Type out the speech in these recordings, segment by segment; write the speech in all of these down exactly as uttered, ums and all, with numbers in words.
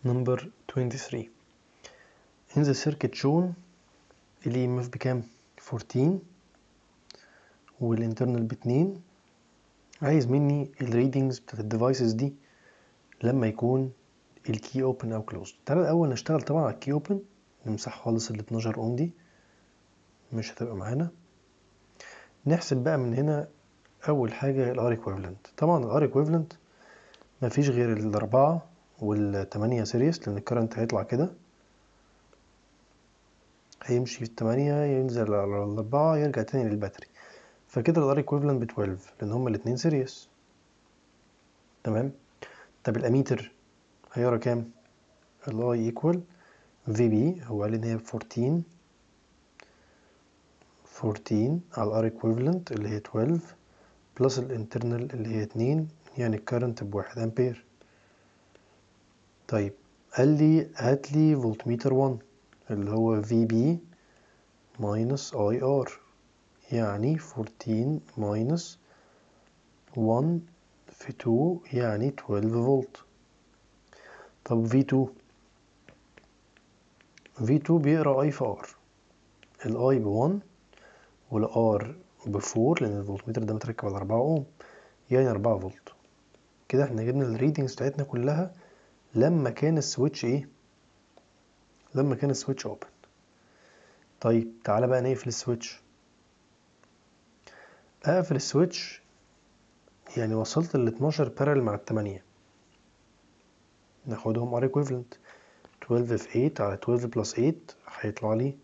Number twenty-three. In the circuit shown ال إي إم إف بكام؟ fourteen والinternal باتنين. عايز مني الريدنجز بتاعت الديفايسز دي لما يكون الكي اوبن او كلوزد. تعالى الاول نشتغل طبعا على الكي اوبن، نمسح خالص ال اتناشر اوم دي مش هتبقى معانا. نحسب بقى من هنا اول حاجه الار ايكويفالنت. طبعا الار ايكويفالنت مفيش غير الاربعه والتمانية سيريس، لان الكرنت هيطلع كده هيمشي في التمانية ينزل على الاربعه يرجع تاني للباتري، فكده الار ايكويفالنت ب اتناشر لان هما الاتنين سيريس. تمام. طب الاميتر هيقرا كام؟ الاي ايكوال في بي، هو قال ان هي fourteen fourteen على الار ايكويفالنت اللي هي twelve بلس الانترنال اللي هي اتنين، يعني الكرنت بواحد امبير. طيب قال لي هات لي فولتميتر واحد اللي هو في بي ماينس اي ار، يعني fourteen ماينس واحد في اتنين يعني twelve فولت. طب في اتنين في اتنين بيقرا اي في ار، الاي ب واحد والار ب اربعة لان الفولتميتر ده متركب على اربعة اوم، يعني اربعة فولت. كده احنا جبنا الريدنجز بتاعتنا كلها لما كان السويتش ايه؟ لما كان السويتش اوبن. طيب تعالى بقى نقفل السويتش. اقفل السويتش يعني وصلت ل اتناشر بارل مع التمانية، ناخدهم ار equivalent. twelve في eight على twelve plus eight هيطلع لي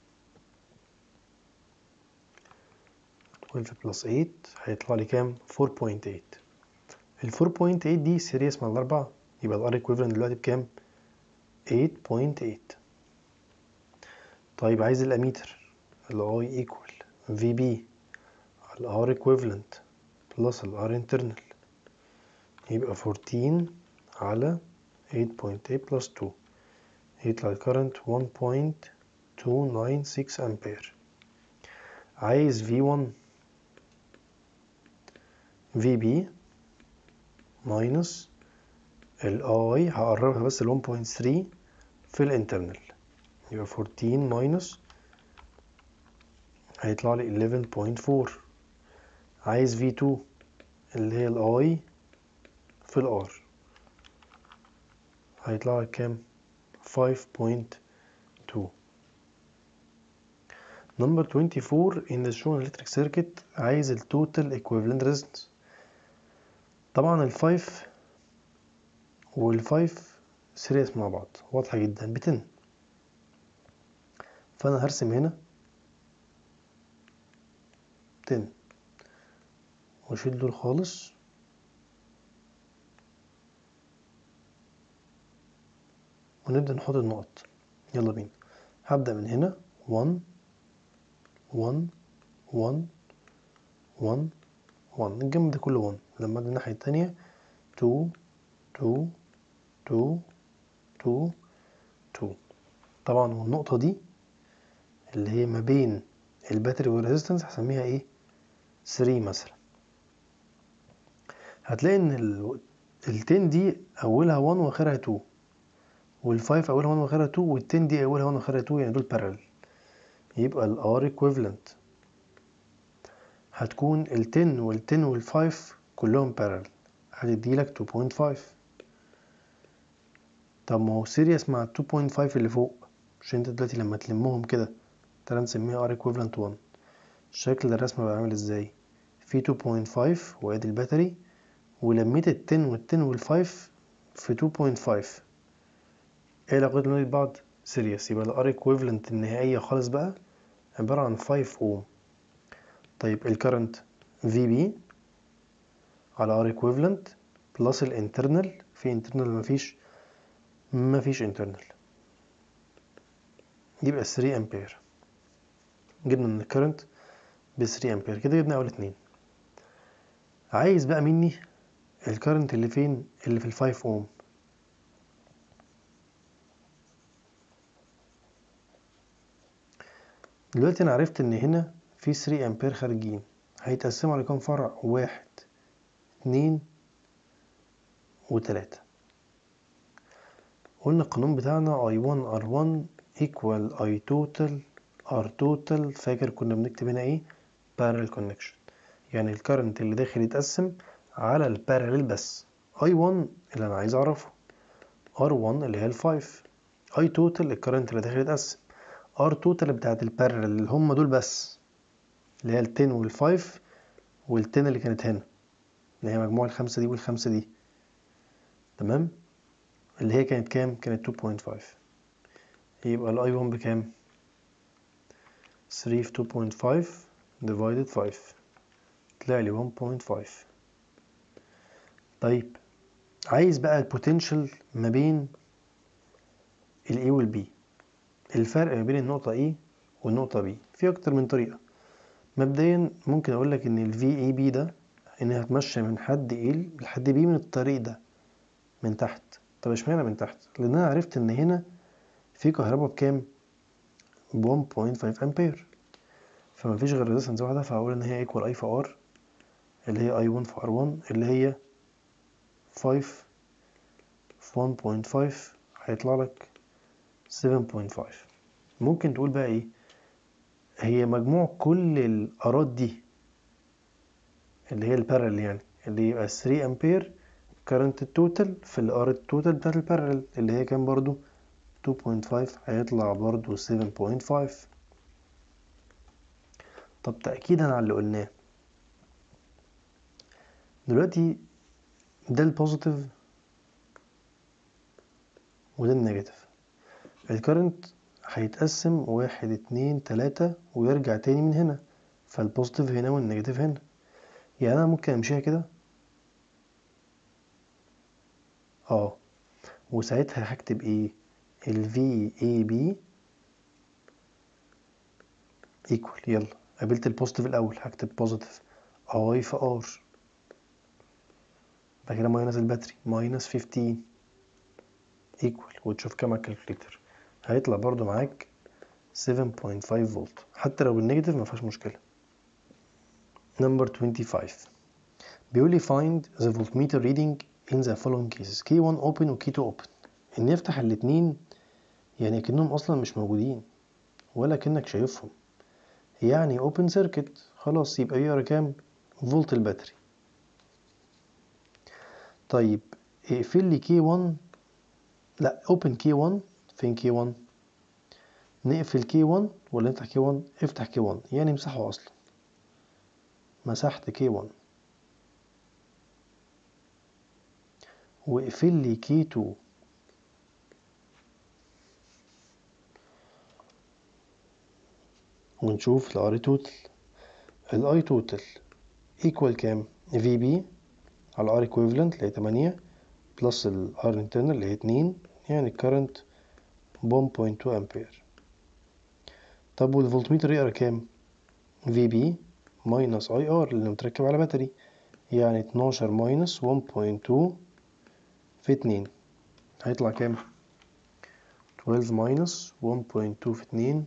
twelve plus eight هيطلع لي كام؟ four point eight. ال four point eight دي سيريس مع الأربعة، يبقى ال R equivalent دلوقتي بكام؟ eight point eight. طيب عايز الأميتر، ال I equal في بي على R equivalent plus ال R internal، يبقى fourteen على eight point eight plus two، يطلع الكرنت one point two nine six أمبير. عايز في واحد في بي ماينس ال I هقربها بس ال one point three في الانترنال، يبقى fourteen ماينس هيطلع لي eleven point four. عايز في اتنين اللي هي ال I في ال R، هيطلع لك كام؟ five point two. Number twenty-four in the shown electric circuit عايز ال total equivalent resistance. طبعا ال five وال five سيريس مع بعض واضحة جدا ب ten، فأنا هرسم هنا ten واشيل دول خالص ونبدأ نحط النقط. يلا بينا. هبدأ من هنا one one one one one، الجنب ده كله one. لما اجي الناحية التانية two two two two two. طبعا والنقطة دي اللي هي ما بين الباتري والريزيستنس هسميها ايه؟ three مثلا. هتلاقي ان ال ten دي اولها one واخرها two، وال five اولها one واخرها two، وال ten دي اولها one واخرها two، يعني دول parallel. يبقى ال R equivalent هتكون ال ten وال ten وال five كلهم parallel، هتديلك two point five. طب ما هو سيريس مع two point five اللي فوق، مش انت دلوقتي لما تلمهم كده تعالى نسميها R equivalent one. شكل الرسمة بقى عامل ازاي؟ في two point five وادي الباتري، ولميت ال ten وال ten وال five في two point five. ايه علاقتهم بين بعض؟ سيريس. يبقى ال R equivalent النهائية خالص بقى عبارة عن five ohm. طيب الكرنت في بي على R equivalent بلس الانترنال، في internal مفيش مفيش internal، يبقى three امبير. جبنا من الكرنت ب three امبير، كده جبنا اول اتنين. عايز بقى مني الكرنت اللي فين؟ اللي في ال five ohm. دلوقتي انا عرفت ان هنا في three امبير خارجين، هيتقسموا على كام فرع؟ واحد اتنين وتلاتة. قلنا القانون بتاعنا اي واحد ار واحد equal اي توتال ار توتال. فاكر كنا بنكتب هنا ايه؟ parallel connection، يعني الكرنت اللي داخل يتقسم على الباراليل بس. اي واحد اللي انا عايز اعرفه، ار واحد اللي هي الفايف، اي توتال الكرنت اللي داخل يتقسم، ار توتال بتاعت الباراليل اللي هم دول بس، اللي هي التن والفايف والتن اللي كانت هنا، اللي هي مجموع الخمسة دي والخمسة دي. تمام، اللي هي كانت كام؟ كانت اتنين فاصلة خمسة. يبقى الاي واحد بكام؟ ثلاثة في اتنين فاصلة خمسة divided خمسة، طلع لي واحد فاصلة خمسة. طيب عايز بقى البوتنشال ما بين ال A وال B، الفرق ما بين النقطة A والنقطة B في أكتر من طريقة. مبدئيا ممكن أقول لك إن ال في إيه بي ده إنها هتمشي من حد A لحد B من الطريق ده من تحت. طب اشمعنى من تحت؟ لأن أنا عرفت إن هنا في كهرباء بكام؟ ب واحد فاصلة خمسة أمبير، فمفيش غير ريزيستنس واحدة، فهقول إن هي ايكوال I في R اللي هي اي واحد في ار واحد اللي هي خمسة في واحد فاصلة خمسة، هيطلع لك سبعة فاصلة خمسة. ممكن تقول بقى ايه؟ هي مجموع كل الارات دي اللي هي البارل، يعني اللي يبقى تلاتة امبير كارنت التوتال في الار التوتال بتاعت البارل اللي هي كام برضو؟ اتنين فاصلة خمسة، هيطلع برضو سبعة فاصلة خمسة. طب تأكيدا على اللي قلناه دلوقتي، ده البوزيتيف وده النيجاتيف. الكارنت هيتقسم واحد اتنين تلاتة ويرجع تاني من هنا، فالبوزيتيف هنا والنيجاتيف هنا. يعني انا ممكن امشيها كده اه، وساعتها هكتب ايه؟ ال في إيه بي equal، يلا قابلت البوزيتيف الاول هكتب بوزيتيف اي في ار، بعد كده ماينس الباتري ماينس خمستاشر equal، وتشوف كام على الكالكوليتر هيطلع برضو معاك سبعة فاصلة خمسة فولت، حتى لو بالنيجاتيف مفيهاش مشكلة. نمبر خمسة وعشرين بيقول لي find the voltmeter reading in the following cases كي واحد open و كي اتنين open. ان يفتح الاتنين يعني كأنهم اصلا مش موجودين ولا كأنك شايفهم، يعني open circuit خلاص، يبقى يقرا كام؟ فولت الباتري. طيب اقفل لي كي واحد، لا open كي واحد، فين كي واحد؟ نقفل كي واحد ولا نفتح كي واحد؟ افتح كي واحد، يعني امسحه اصلا. مسحت كي واحد واقفل لي كي اتنين، ونشوف الار توتال. الاي توتال ايكوال كام؟ في بي على ار ايكويفالنت اللي هي تمانية بلس الار انترنال اللي هي اتنين، يعني الكرنت واحد فاصلة اتنين امبير. طب والفولتميتر يقرا كام؟ في بي ماينس اي ار اللي متركب على باتري، يعني اتناشر ماينس واحد فاصلة اتنين في اتنين، هيطلع كام؟ اتناشر ماينس واحد فاصلة اتنين في اتنين،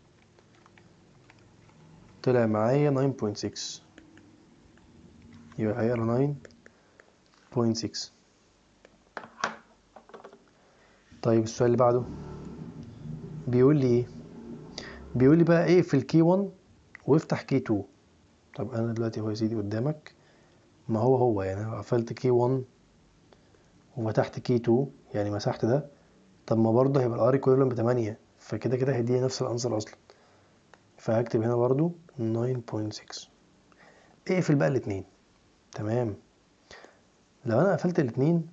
طلع معايا تسعة فاصلة ستة، يبقى هيقرا تسعة فاصلة ستة. طيب السؤال اللي بعده بيقول لي ايه؟ بيقول لي بقى اقفل كي واحد وافتح كي اتنين. طب انا دلوقتي هو يا سيدي قدامك، ما هو هو يعني انا قفلت كي واحد وفتحت كي اتنين يعني مسحت ده، طب ما برضه هيبقى الار ايكويفالنت ب تمانية، فكده كده هيديني نفس الانسر اصلا، فهكتب هنا برضه تسعة فاصلة ستة. اقفل بقى الاتنين. تمام، لو انا قفلت الاتنين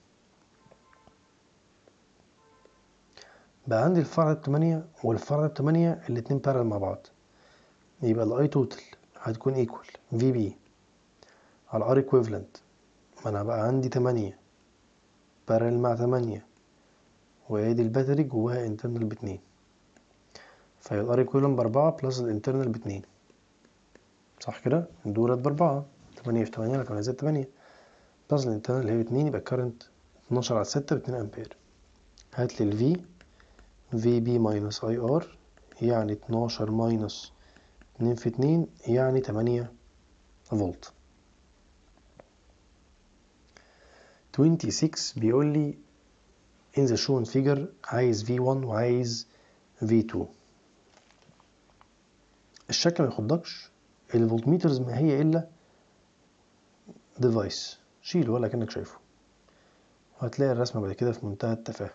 بقى عندي الفرع بتمانية والفرع بتمانية الاتنين بارل مع بعض، يبقى الاي توتال هتكون ايكوال في بي على ار ايكويفالنت، ما انا بقى عندي تمانية بارل مع تمانية، وادي الباتري جواها انترنال باتنين، فهي الار ايكويفالنت باربعة بلس الانترنال باتنين، صح كده؟ دولت باربعة، تمانية في تمانية لكن زائد تمانية بلس الانترنال اللي هي باتنين، يبقى الكارنت اتناشر على ستة باتنين امبير. هاتلي الفي في بي ماينس اي ار، يعني اتناشر ماينس اتنين في اتنين يعني تمانية فولت. ستة وعشرين بيقول لي in the shown figure عايز في واحد وعايز في اتنين. الشكل ما يخضكش، الفولتميترز ما هي الا ديفايس، شيله ولا كأنك شايفه، وهتلاقي الرسمة بعد كده في منتهى التفاهة.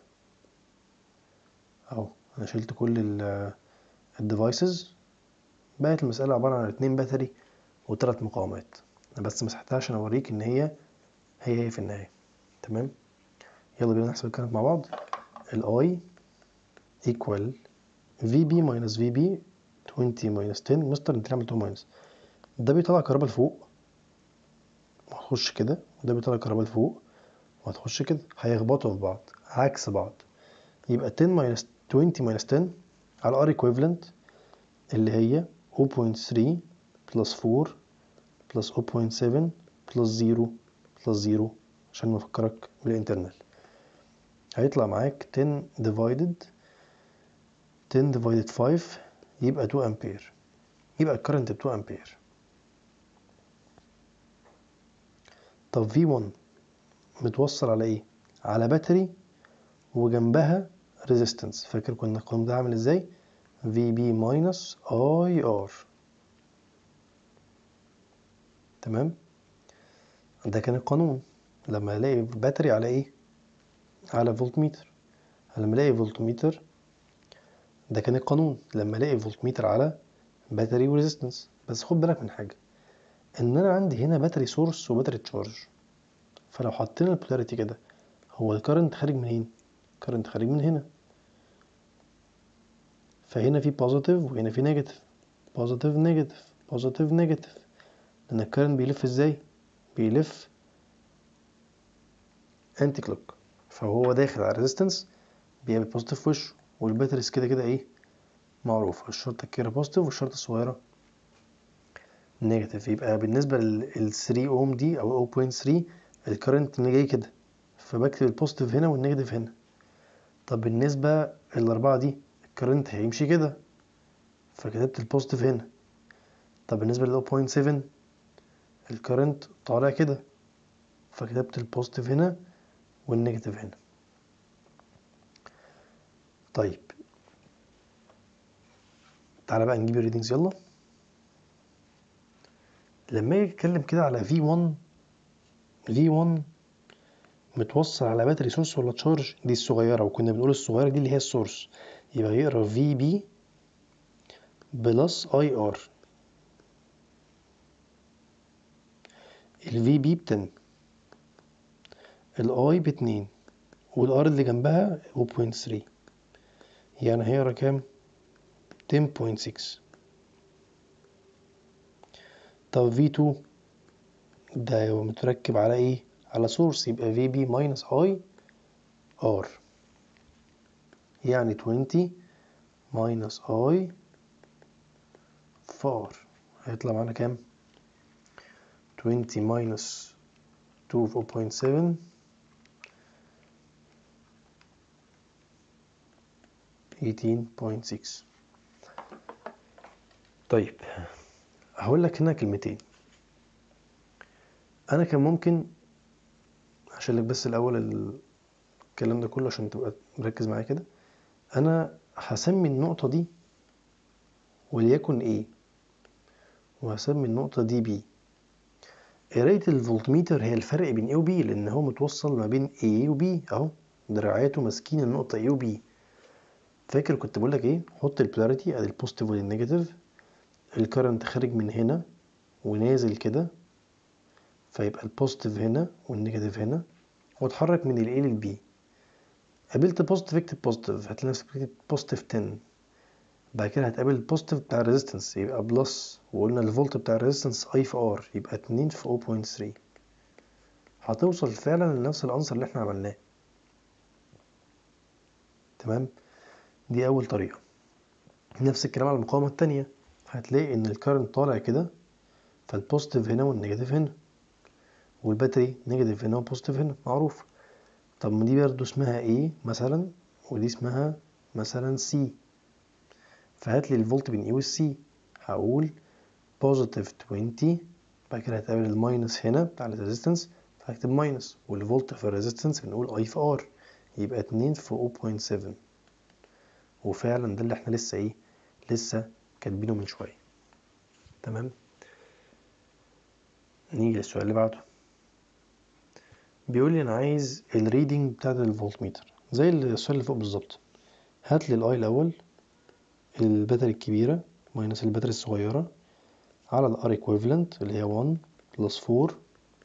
اهو انا شلت كل الديفايسز، بقت المسألة عبارة عن اتنين باتري وثلاث مقاومات. انا بس مسحتها عشان اوريك ان هي هي هي في النهاية. تمام، يلا بينا نحسب الكلام مع بعض. ال I equal في بي minus في بي عشرين minus عشرة. مستر انت عملت ماينس، ده بيطلع كهرباء لفوق وهتخش كده، وده بيطلع كهرباء لفوق وهتخش كده، هيخبطوا في بعض عكس بعض. يبقى عشرة minus عشرين minus عشرة على R equivalent اللي هي صفر فاصلة تلاتة plus أربعة plus صفر فاصلة سبعة plus صفر plus صفر عشان نفكرك بالانترنال. هيطلع معاك عشرة divided عشرة divided خمسة يبقى اتنين امبير. يبقى الكرنت ب اتنين امبير. طب في واحد متوصل على ايه؟ على باتري وجنبها ريزيستنس. فاكر كنا القانون ده عامل ازاي؟ في بي minus اي ار. تمام، ده كان القانون لما الاقي باتري على ايه؟ على فولتميتر. لما الاقي فولتميتر، ده كان القانون لما الاقي فولتميتر على باتري وريزيستنس. بس خد بالك من حاجه، ان انا عندي هنا باتري سورس وباتري تشارج. فلو حطينا البولاريتي كده، هو الكرنت خارج منين؟ الكرنت خارج من هنا، فهنا في بوزيتيف وهنا في نيجاتيف، بوزيتيف نيجاتيف بوزيتيف نيجاتيف. لان الكرنت بيلف ازاي؟ بيلف انتي كلوك، فهو داخل على الريزيستنس بيعمل بوزيتيف في وشه. والباتريز كده كده ايه؟ معروفه، الشرطه الكبيره بوزيتيف والشرطه الصغيره نيجاتيف. يبقى بالنسبه لل ثلاثة اوم دي او صفر فاصلة تلاتة الكرنت اللي جاي كده، فبكتب البوزيتيف هنا والنيجاتيف هنا. طب بالنسبه للاربعه دي الكرنت هيمشي كده، فكتبت البوزيتيف هنا. طب بالنسبه لل صفر فاصلة سبعة الكرنت طالع كده، فكتبت البوزيتيف هنا والنيجاتيف هنا. طيب تعالى بقى نجيب الريدنجز يلا. لما اجي اتكلم كده على في واحد، في واحد متوصل على باتري سورس ولا تشارج؟ دي الصغيره، وكنا بنقول الصغيره دي اللي هي السورس. يبقى يقرا في بي بلس اي ار. الفي بي ب عشرة، الاي ب اتنين، والار اللي جنبها صفر فاصلة تلاتة، يعني هيقرا كام؟ عشرة فاصلة ستة. طب في اتنين ده متركب على ايه؟ على سورس، يبقى في بي ماينس اي ار، يعني عشرين ماينس اي في ار. هيطلع معانا كام؟ عشرين ماينس اتنين في صفر فاصلة سبعة تمنتاشر فاصلة ستة. طيب هقول لك هنا كلمتين. انا كان ممكن عشان لك بس الاول الكلام ده كله عشان تبقى مركز معايا كده، انا هسمي النقطه دي وليكن A، وهسمي النقطه دي B. قرايه الفولتميتر هي الفرق بين A و B، لان هو متوصل ما بين A و B اهو، دراعاته ماسكين النقطه A و B. فاكر كنت بقول لك ايه؟ حط البولاريتي ادي البوزيتيف والنيجاتيف، الكرنت خارج من هنا ونازل كده، فيبقى البوزيتيف هنا والنيجاتيف هنا، واتحرك من ال A لل B. قابلت بوزيتيف اكتب بوزيتيف، هتلاقي نفسك بتكتب بوزيتيف عشرة. بعد كده هتقابل البوزيتيف بتاع الريزيستنس يبقى بلس، وقلنا الفولت بتاع الريزيستنس اي في ار يبقى اتنين في صفر فاصلة تلاتة. هتوصل فعلا لنفس العنصر اللي احنا عملناه. تمام، دي اول طريقه. نفس الكلام على المقاومه التانية، هتلاقي ان الكارنت طالع كده، فالبوزيتيف هنا والنيجاتيف هنا، والباتري نيجاتيف هنا وبوزيتيف هنا، معروف. طب ما دي برضه اسمها A مثلا، ودي اسمها مثلا C. فهات لي الفولت بين A والC. هقول بوزيتيف عشرين، بعد كده هتقابل الماينس هنا بتاع الريزيستنس، فهكتب ماينس، والفولت في الريزيستنس بنقول اي في ار، يبقى اتنين في صفر فاصلة سبعة، وفعلا ده اللي احنا لسه ايه لسه كاتبينه من شويه. تمام. نيجي للسؤال اللي بعده. بيقول لي انا عايز الريدنج بتاعت الفولتميتر زي السؤال اللي فوق بالظبط. هات لي الاي الاول، الباتري الكبيره ماينس الباتري الصغيره، على الار ايكويفالنت اللي هي واحد بلس أربعة،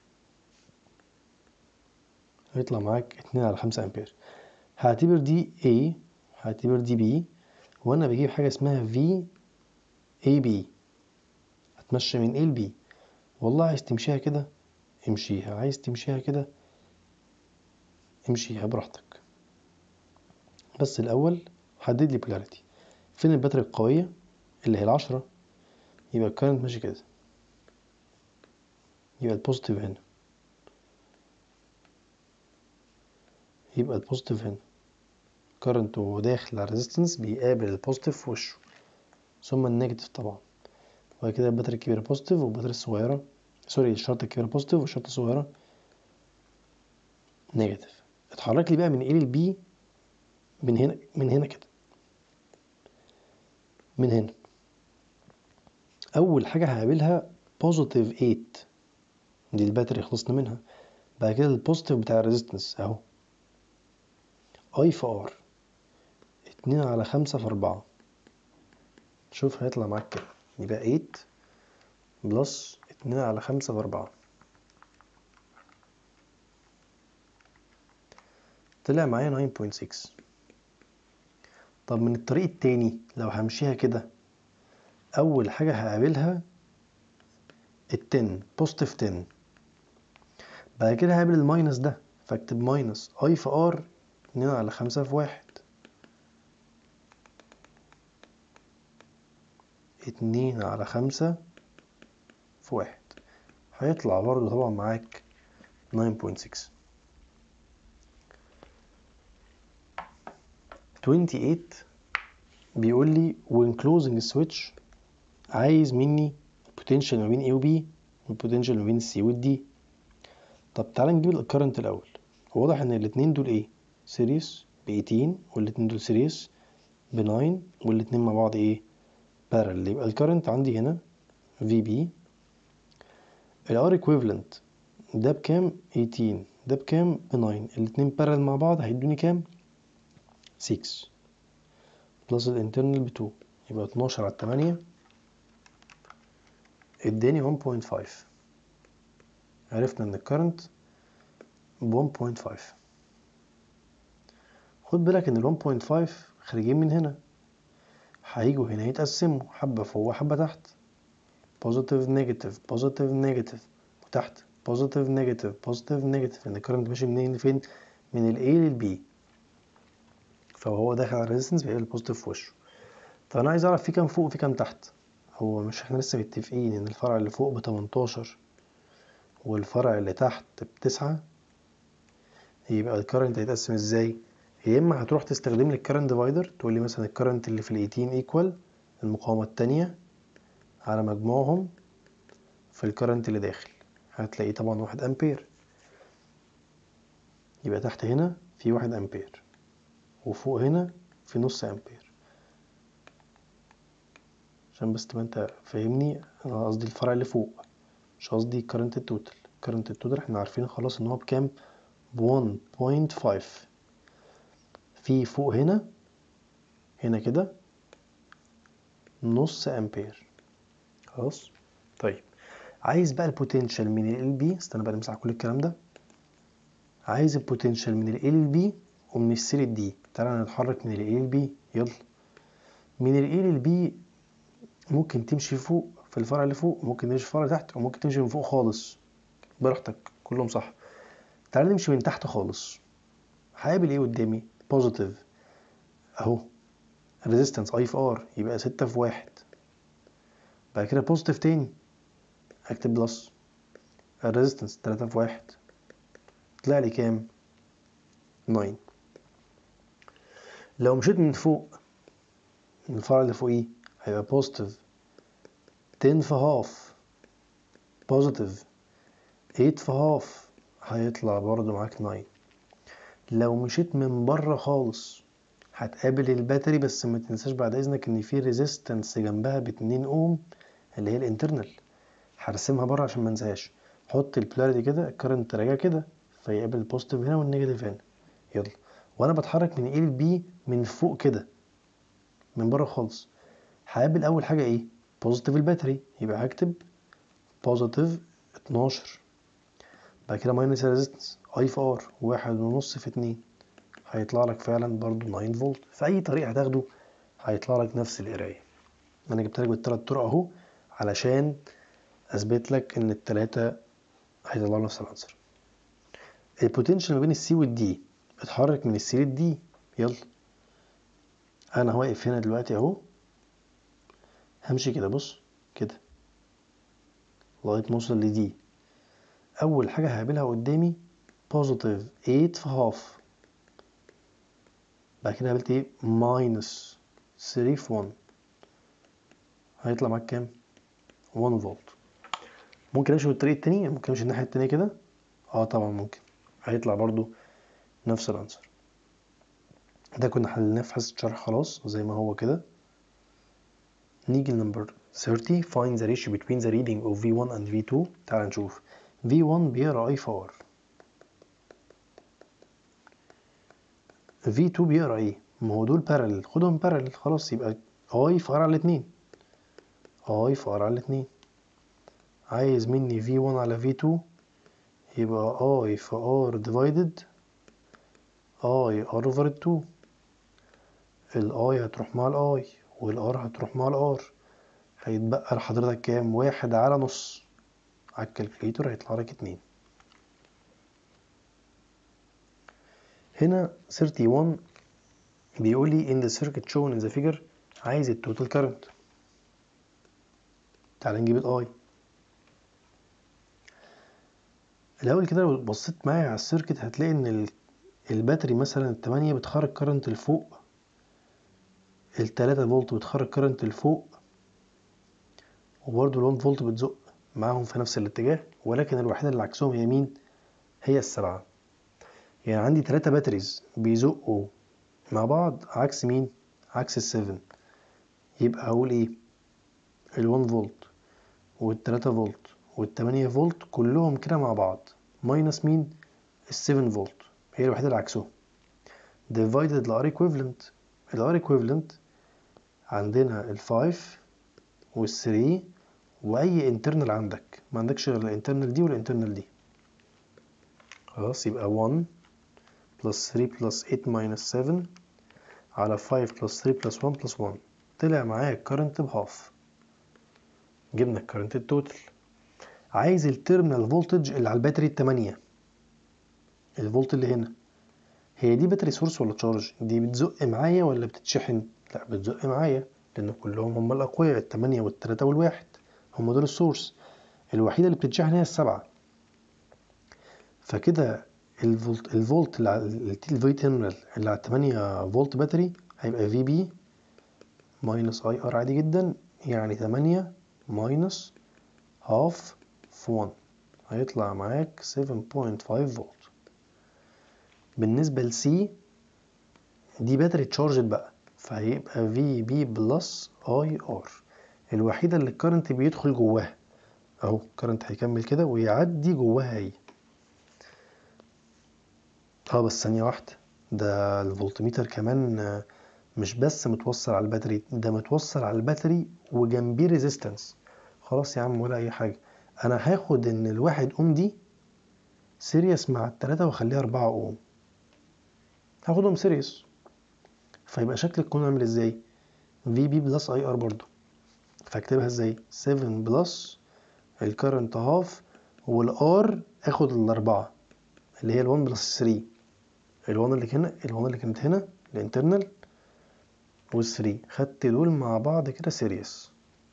هيطلع معاك اتنين على خمسة امبير. هعتبر دي A، هعتبر دي B، وانا بجيب حاجه اسمها في اي بي، هتمشي من A ل B. والله عايز تمشيها كده امشيها، عايز تمشيها كده امشيها براحتك. بس الاول حدد لي بولاريتي. فين الباتري القويه اللي هي العشرة؟ يبقى الكارنت ماشي كده، يبقى البوزيتيف هنا، يبقى البوزيتيف هنا. كارنت وهو داخل على الريزيستنس بيقابل البوزيتيف في وشه، ثم النيجاتيف طبعا. وبعد كده الباتري الكبيره بوزيتيف والباتري الصغيره سوري الشرطه الكبيره بوزيتيف والشرطه الصغيره نيجاتيف. اتحرك لي بقى من A ل B من هنا من هنا كده، من هنا اول حاجه هقابلها بوزيتيف تمانية، دي الباتري خلصنا منها. بعد كده البوزيتيف بتاع الريزيستنس اهو، اي في ار اتنين على خمسة في أربعة. شوف هيطلع معاك كده، يبقى تمانية بلس اتنين على خمسة في أربعة، طلع معايا تسعة فاصلة ستة. طب من الطريق التاني لو همشيها كده، اول حاجه هقابلها التن بوزيتيف عشرة، بعد كده هقابل الماينس ده فاكتب ماينس اي في ار اتنين على خمسة في واحد، اتنين على خمسة في واحد، هيطلع برضه طبعا معاك تسعة فاصلة ستة. تمانية وعشرين بيقول لي when closing switch عايز مني البوتنشال ما بين A و B والبوتنشال ما بين C و D. طب تعالى نجيب الكرنت الاول. واضح ان الاتنين دول ايه سيريس ب تمنتاشر، والاتنين دول سيريس ب تسعة، والاتنين مع بعض ايه بارل. يبقى الكرنت عندي هنا في بي، الار ايكويفالنت ده بكام تمنتاشر، ده بكام ب تسعة، الاتنين بارل مع بعض هيدوني كام ستة، بلس الانترنال ب اتنين، يبقى اتناشر على تمانية اداني واحد فاصلة خمسة. عرفنا ان الكرنت ب واحد فاصلة خمسة. خد بالك ان ال واحد فاصلة خمسة خارجين من هنا، هيجوا هنا يتقسموا حبة فوق وحبة تحت، بوزيتيف نيجاتيف بوزيتيف نيجاتيف، وتحت بوزيتيف نيجاتيف بوزيتيف نيجاتيف، ان الكرنت ماشي منين لفين؟ من ال A لل B، فهو داخل على الريزيستنس بيقابل البوزيتيف في وشه. طب انا عايز اعرف في كام فوق وفي كام تحت. هو مش احنا لسه متفقين ان الفرع اللي فوق ب تمنتاشر والفرع اللي تحت بتسعة؟ يبقى الكرنت هيتقسم ازاي؟ يا اما هتروح تستخدم لي الكرنت ديفايدر، تقول لي مثلا الكرنت اللي في ال تمنتاشر ايكوال المقاومه التانية على مجموعهم في الكرنت اللي داخل، هتلاقيه طبعا واحد امبير. يبقى تحت هنا في واحد امبير، وفوق هنا في نص امبير. عشان بس تبقى انت فاهمني، انا قصدي الفرع اللي فوق، مش قصدي الكرنت التوتال. الكرنت التوتال احنا عارفين خلاص ان هو بكام، ب واحد فاصلة خمسة. في فوق هنا هنا كده نص امبير. خلاص. طيب عايز بقى البوتنشال من ال بي، استنى بقى نمسح كل الكلام ده. عايز البوتنشال من ال ال بي ومن السي لل دي. تعالى نتحرك من ال ال بي، يلا. من ال ال بي ممكن تمشي فوق في الفرع اللي فوق، ممكن تمشي في الفرع تحت، وممكن تمشي من فوق خالص، براحتك كلهم صح. تعالى نمشي من تحت خالص. هقابل ايه قدامي؟ بوزيتيف اهو، ريزيستنس اي في ار يبقى ستة في واحد. بعد كده بوزيتيف تاني اكتب بلس الريزيستنس تلاتة في واحد، طلع لي كام؟ تسعة. لو مشيت من فوق من الفرع اللي فوقيه هيبقى بوزيتيف عشرة في هاف، بوزيتيف تمانية في هاف، هيطلع برضو معاك تسعة. لو مشيت من بره خالص هتقابل الباتري، بس ما تنساش بعد اذنك ان في ريزيستنس جنبها باتنين اوم اللي هي الانترنال، هرسمها بره عشان ما انساهاش. حط البولاريتي كده، الكرنت راجع كده، فيقابل البوزيتيف هنا والنيجاتيف هنا. يلا، وانا بتحرك من A ل B من فوق كده من بره خالص، هقابل اول حاجه ايه؟ بوزيتيف الباتري، يبقى هكتب بوزيتيف اتناشر. بعد كده ماينس ريزيستنس اي في ار، واحد ونص في اتنين، هيطلع لك فعلا برضو تسعة فولت. في اي طريقه هتاخده هيطلع لك نفس القرايه. انا جبت لك بالثلاث طرق اهو علشان اثبت لك ان الثلاثه هيطلعوا نفس العنصر. البوتنشال ما بين السي والدي، اتحرك من السي للدي. يلا، انا واقف هنا دلوقتي اهو، همشي كده، بص كده لغايه ما اوصل لدي. اول حاجه هقابلها قدامي بوزيتيف تمانية في هاف، بعد كده قابلت ايه؟ ماينس تلاتة في واحد، هيطلع معاك كام؟ واحد فولت. ممكن امشي بالطريقه التانية، ممكن امشي الناحيه التانية كده، اه طبعا ممكن، هيطلع برضو نفس العنصر. ده كنا حلناه في حصه شرح خلاص زي ما هو كده. نيجي لنمبر ثلاثين. find the ratio between the reading of في واحد and في اتنين. تعال نشوف. في واحد بيقرا اي في ار، في اتنين بيقرا ايه؟ ما هو دول بارلل، خدهم بارلل خلاص، يبقى اي في ار على اتنين، اي في ار على اتنين. عايز مني في واحد على في اتنين، يبقى اي في ار ديفايدد اي ار اوفر اتنين. الاي هتروح مع الاي والار هتروح مع الار، هيتبقى لحضرتك كام؟ واحد على نص. على الكالكوليتور هيطلع لك اتنين. هنا واحد وتلاتين بيقول لي in the circuit shown in the figure، عايز التوتال كارنت. تعال نجيب الاي الاول كده. لو بصيت معايا على السيركت هتلاقي ان الباتري مثلا التمانية بتخرج كارنت لفوق، التلاتة فولت بتخرج كارنت لفوق، وبرضه الون فولت بتزق معاهم في نفس الاتجاه، ولكن الوحيدة اللي عكسهم هي مين؟ هي السبعة. يعني عندي تلاتة باتريز بيزقوا مع بعض عكس مين؟ عكس السفن. يبقى هقول ايه؟ الون فولت والتلاتة فولت والتمانية فولت كلهم كده مع بعض ماينس مين؟ السفن فولت، هي الوحيدة اللي عكسهم. divided ال R equivalent. ال R equivalent عندنا ال خمسة وال تلاتة واي internal عندك، ما عندكش غير الانترنال دي والانترنال دي. خلاص، يبقى واحد plus تلاتة plus تمانية minus سبعة على خمسة plus تلاتة plus واحد plus واحد، طلع معايا الكرنت بهاف. جبنا الكرنت التوتال. عايز التيرمينال فولتج اللي على الباتري التمانية، الفولت اللي هنا. هي دي باتري سورس ولا تشارج؟ دي بتزق معايا ولا بتتشحن؟ لا بتزق معايا، لان كلهم هم الاقوياء، التمانية والتلاتة والواحد هم دول السورس. الوحيدة اللي بتتشحن هي السبعة. فكده الفولت الفولت اللي على الفي تيرمينال اللي على تمانية فولت باتري هيبقى في بي ماينس اي ار عادي جدا، يعني تمانية ماينس هاف في واحد، هيطلع معاك سبعة فاصلة خمسة فولت. بالنسبة لسي دي باتري تشارجد بقى، فهيبقى في بي بلس اي ار، الوحيدة اللي الكرنت بيدخل جواها اهو. الكرنت هيكمل كده ويعدي جواها هي. اه بس ثانية واحدة، ده الفولتميتر كمان مش بس متوصل على الباتري، ده متوصل على الباتري وجنبيه ريزيستنس. خلاص يا عم ولا اي حاجة، انا هاخد ان الواحد اوم دي سيريس مع التلاتة واخليها اربعة اوم، هاخدهم سيريس. فيبقى شكل الكون عامل ازاي؟ في بي بلس اي ار برضو، فاكتبها ازاي؟ سبعة بلس الكرنت هاف، والار اخد الاربعة اللي هي الوان بلس تلاتة، الوان اللي هنا الوان اللي كانت هنا الانترنال والثري، خدت دول مع بعض كده سيريس.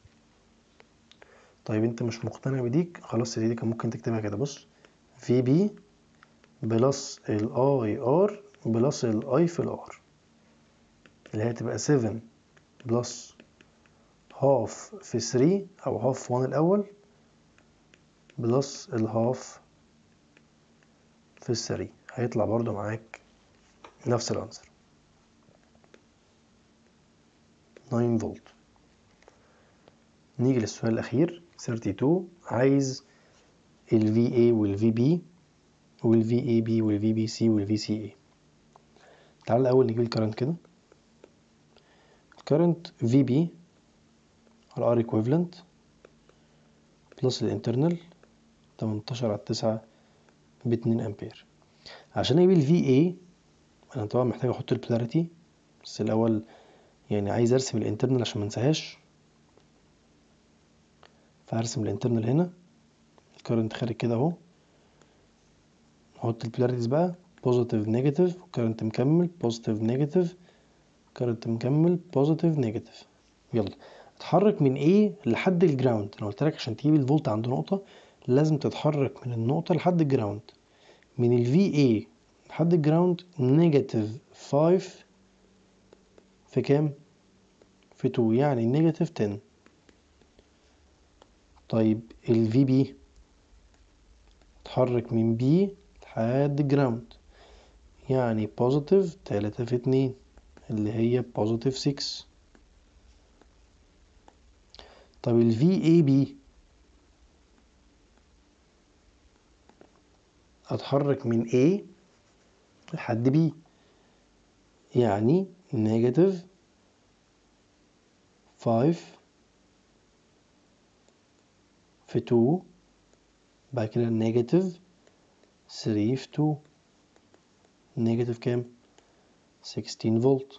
طيب انت مش مقتنع بديك؟ خلاص دي كان ممكن تكتبها كده، بص في بي بلس الاي ار بلس الاي في الار، اللي هي تبقى سبعة بلس هاف في تلاتة او هاف في واحد الاول بلس الهاف في الثري، هيطلع برضو معاك نفس الانسر تسعة فولت. نيجي للسؤال الأخير اتنين وتلاتين، عايز ال في إيه وال في بي وال في إيه بي وال في بي سي وال في سي إيه. تعال الأول نجيب الكرنت كده. الكرنت في بي على R equivalent بلس الانترنال تمنتاشر على تسعة باتنين أمبير. عشان أجيب ال في إيه أنا طبعا محتاج أحط البولاريتي، بس الأول يعني عايز أرسم الانترنال عشان منساهاش، فهرسم الانترنال هنا. الكرنت خارج كده اهو، نحط البولاريتيز بقى بوزيتيف نيجاتيف، وكرنت مكمل بوزيتيف نيجاتيف، كرنت مكمل بوزيتيف نيجاتيف. يلا اتحرك من A لحد الجراوند. انا قلت لك عشان تجيب الفولت عند نقطة لازم تتحرك من النقطة لحد الجراوند. من ال في إيه لحد الجراوند نيجاتيف خمسة في كام؟ في اتنين، يعني نيجاتيف عشرة. طيب ال في بي اتحرك من B لحد الجراوند، يعني بوزيتيف تلاتة في اتنين اللي هي بوزيتيف ستة. طب ال في إيه بي اتحرك من A لحد B، يعني نيجاتيف خمسة في اتنين، بعد كده نيجاتيف تلاتة في اتنين، نيجاتيف كام؟ ستاشر فولت.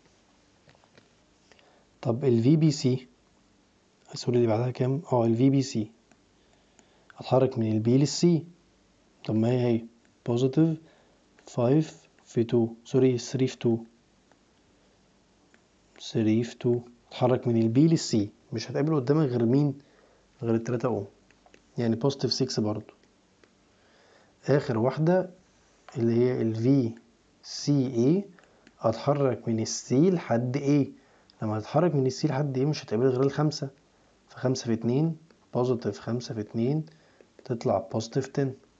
طب ال في بي سي سوري اللي بعدها كام؟ اه ال في بي سي اتحرك من ال B لل C. طب ما هي هي بوزيتيف خمسة في اتنين، سوري تلاتة في اتنين، تلاتة في اتنين، اتحرك من ال B لل C. مش هتقابل قدامك غير مين؟ غير ال تلاتة اوم، يعني بوزيتيف ستة برضو. اخر واحدة اللي هي ال في سي إيه اتحرك من السي لحد A. لما هتتحرك من السي لحد A مش هتقابل غير الخمسة، فخمسة في اتنين بوزيتيف خمسة في اتنين تطلع بوزيتيف عشرة.